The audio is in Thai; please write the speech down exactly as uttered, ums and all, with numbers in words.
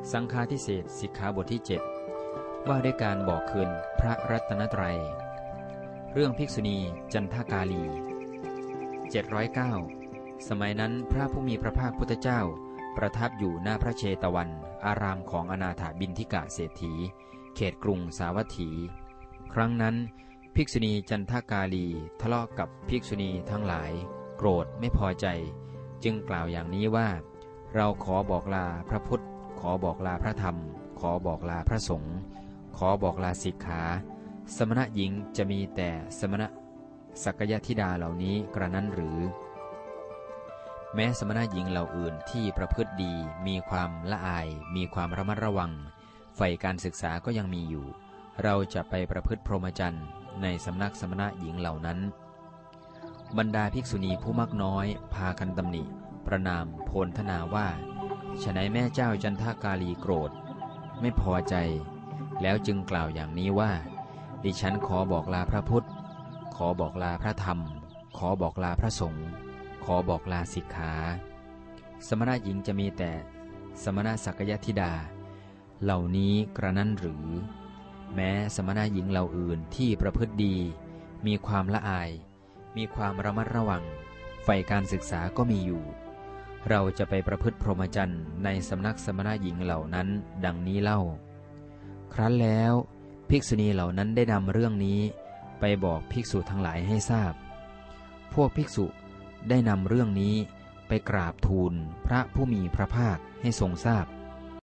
สังฆาทิเศษสิกขาบทที่เจ็ดว่าด้วยการบอกคืนพระรัตนตรัยเรื่องภิกษุณีจันทกาลีเจ็ดร้อยเก้าสมัยนั้นพระผู้มีพระภาคพุทธเจ้าประทับอยู่หน้าพระเชตวันอารามของอนาถบิณฑิกะเศรษฐีเขตกรุงสาวัตถีครั้งนั้นภิกษุณีจันทกาลีทะเลาะกับภิกษุณีทั้งหลายโกรธไม่พอใจจึงกล่าวอย่างนี้ว่าเราขอบอกลาพระพุทธขอบอกลาพระธรรมขอบอกลาพระสงฆ์ขอบอกลาสิกขาสมณะหญิงจะมีแต่สมณะสักยธิดาเหล่านี้กระนั้นหรือแม้สมณะหญิงเหล่าอื่นที่ประพฤติดีมีความละอายมีความระมัดระวังใฝ่การศึกษาก็ยังมีอยู่เราจะไปประพฤติพรหมจรรย์ในสำนักสมณะหญิงเหล่านั้นบรรดาภิกษุณีผู้มากน้อยพากันตำหนิประนามโพลธนาว่าฉนัยแม่เจ้าจันทกาลีโกรธไม่พอใจแล้วจึงกล่าวอย่างนี้ว่าดิฉันขอบอกลาพระพุทธขอบอกลาพระธรรมขอบอกลาพระสงฆ์ขอบอกลาสิกขาสมณะหญิงจะมีแต่สมณะสักยธิดาเหล่านี้กระนั้นหรือแม้สมณะหญิงเหล่าอื่นที่ประพฤติดีมีความละอายมีความระมัดระวังใฝ่การศึกษาก็มีอยู่เราจะไปประพฤติพรหมจรรย์ในสำนักสมณะหญิงเหล่านั้นดังนี้เล่าครั้นแล้วภิกษุณีเหล่านั้นได้นำเรื่องนี้ไปบอกภิกษุทั้งหลายให้ทราบพวกภิกษุได้นำเรื่องนี้ไปกราบทูลพระผู้มีพระภาคให้ทรงทราบ